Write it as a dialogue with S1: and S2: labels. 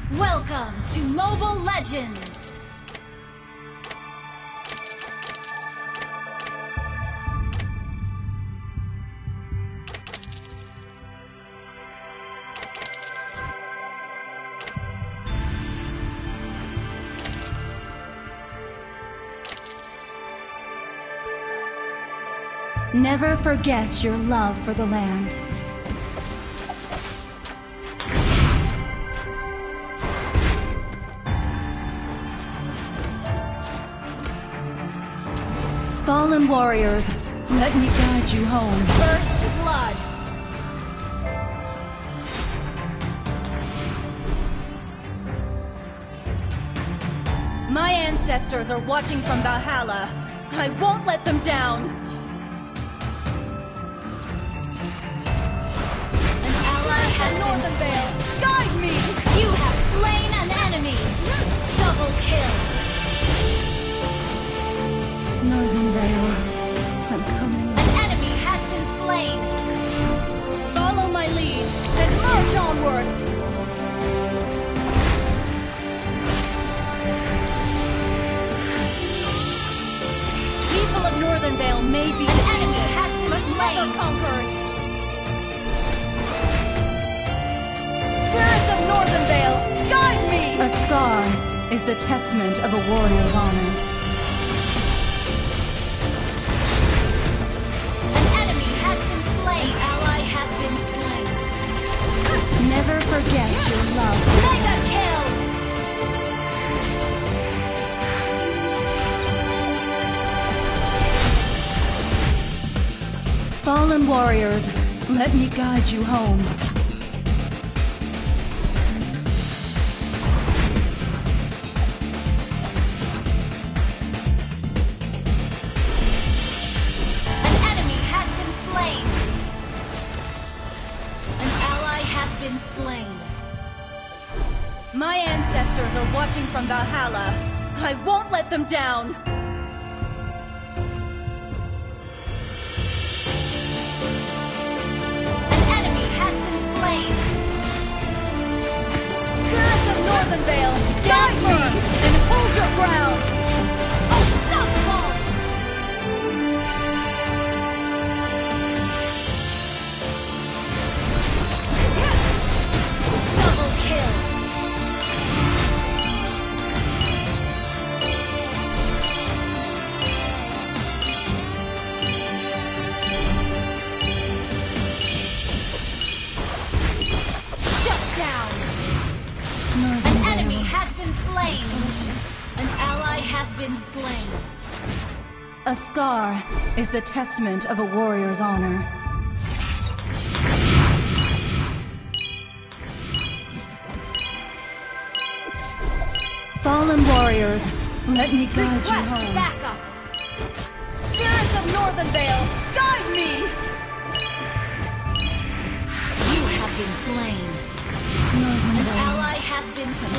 S1: Welcome to Mobile Legends! Never forget your love for the land. Fallen warriors, let me guide you home. First blood. My ancestors are watching from Valhalla. I won't let them down. An ally has Northern Vale. Guide me! You have slain an enemy. Double kill. Northern Vale, I'm coming. An enemy has been slain. Follow my lead and march onward. People of Northern Vale may be an enemy has been slain. Conquered. Spirits of Northern Vale, guide me. A scar is the testament of a warrior's honor. Never forget your love. Mega kill! Fallen warriors, let me guide you home. My ancestors are watching from Valhalla. I won't let them down. An enemy has been slain. Spirits of Northern Vale, guide me and hold your ground. Unstoppable! Double kill. An enemy has been slain. An ally has been slain. A scar is the testament of a warrior's honor. Fallen warriors, let me guide you home. Backup. Spirits of Northern Vale, guide me! You have been slain. An ally has been slain.